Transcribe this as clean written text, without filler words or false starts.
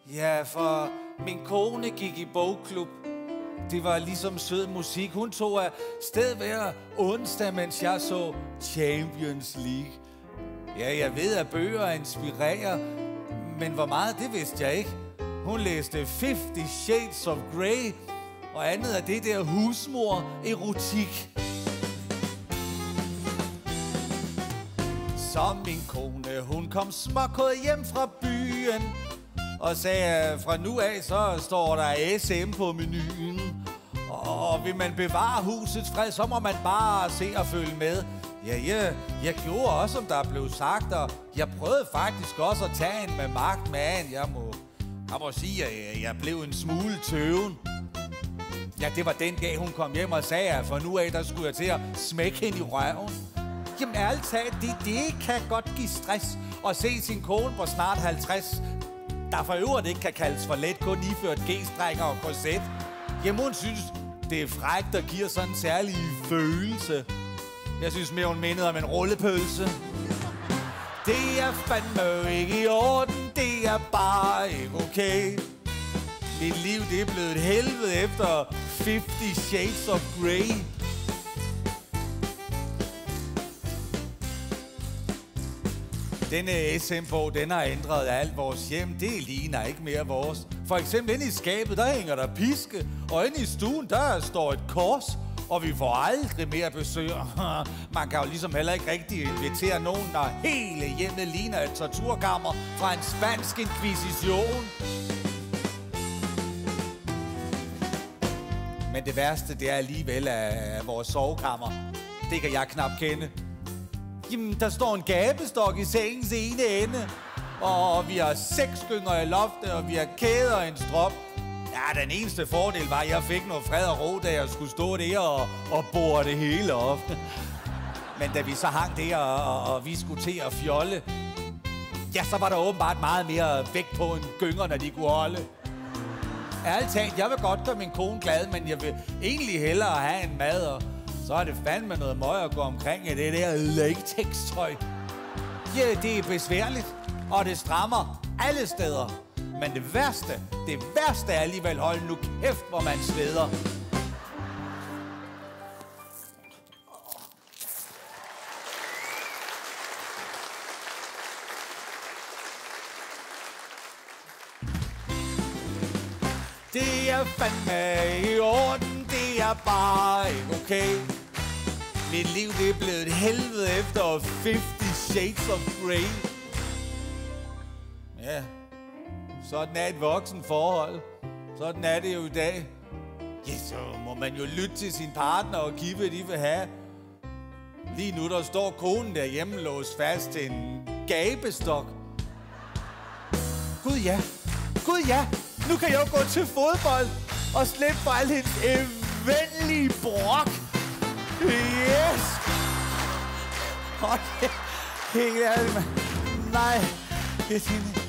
Ja, for min kone gik i bogklub. Det var ligesom sød musik. Hun tog af sted hver onsdag, mens jeg så Champions League. Ja, jeg ved, at bøger inspirerer, men hvor meget, det vidste jeg ikke. Hun læste 50 Shades of Grey, og andet af det der husmor-erotik. Så min kone, hun kom småkået hjem fra byen, og sagde, at fra nu af, så står der SM på menuen. Og vil man bevare husets fred, så må man bare se og følge med. Ja, jeg gjorde også, som der blev sagt, og jeg prøvede faktisk også at tage en med magt med an. Jeg må sige, at jeg blev en smule tøven. Ja, det var den dag, hun kom hjem og sagde, at for nu af, der skulle jeg til at smække hende i røven. Jamen ærligt talt, det kan godt give stress at se sin kone på snart 50, der for øvrigt ikke kan kaldes for let, kun iført g-strækker og korset. Jamen hun synes, det er frækt og giver sådan en særlig følelse. Jeg synes mere, hun mindede om en rullepølse. Det er fandme ikke i orden, det er bare ikke okay. Mit liv, det er blevet et helvede efter 50 Shades of Grey. Denne SM-bog, den har ændret alt vores hjem. Det ligner ikke mere vores. For eksempel inde i skabet, der hænger der piske. Og inde i stuen, der står et kors. Og vi får aldrig mere besøg. Man kan jo ligesom heller ikke rigtig invitere nogen, når hele hjemmet ligner et torturkammer fra en spansk inkvisition. Men det værste, det er alligevel af vores sovekammer. Det kan jeg knap kende. Jamen, der står en gabestok i sengens ene ende. Og vi har 6 gynger i loftet, og vi har kæder og en strop. Ja, den eneste fordel var, at jeg fik noget fred og ro, da jeg skulle stå der og bore det hele op. Men da vi så hang der, og vi skulle til at fjolle, ja, så var der åbenbart meget mere vægt på en gynger, når de kunne holde. Ærligt talt, jeg vil godt gøre min kone glad, men jeg vil egentlig hellere have en mad, og så er det fandme noget møg at gå omkring i det der latex-tøj. Ja, det er besværligt, og det strammer alle steder. Men det værste er alligevel, hold nu kæft, hvor man sveder. Det er fandme i orden, det er bare ikke okay. Mit liv, det er blevet et helvede efter 50 Shades of Grey. Ja, sådan er et voksen forhold. Sådan er det jo i dag. Ja, så må man jo lytte til sin partner og give, hvad de vil have. Lige nu, der står konen derhjemme låst fast til en gabestok. Gud ja, nu kan jeg jo gå til fodbold og slippe for al hendes eventlige brok. Yes! Okay, helt ærligt, man. Nej, det er